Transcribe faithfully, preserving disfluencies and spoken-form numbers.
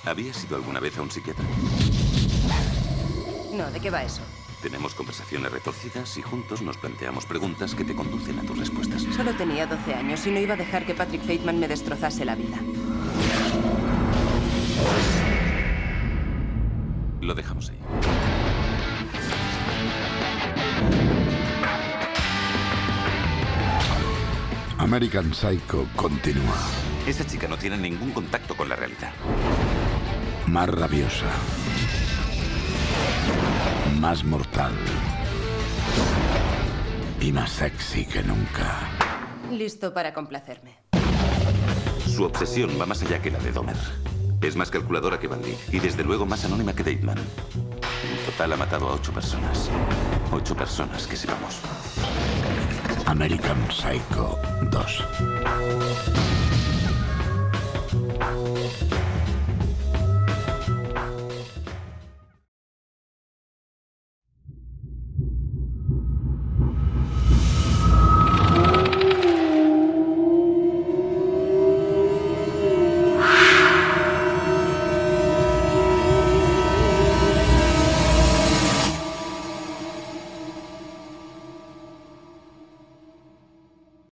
¿Habías ido alguna vez a un psiquiatra? No, ¿de qué va eso? Tenemos conversaciones retorcidas y juntos nos planteamos preguntas que te conducen a tus respuestas. Solo tenía doce años y no iba a dejar que Patrick Bateman me destrozase la vida. Lo dejamos ahí. American Psycho continúa. Esa chica no tiene ningún contacto con la realidad. Más rabiosa. Más mortal. Y más sexy que nunca. Listo para complacerme. Su obsesión va más allá que la de Dahmer. Es más calculadora que Bundy y desde luego más anónima que Bateman. En total ha matado a ocho personas. Ocho personas que sepamos. American Psycho dos.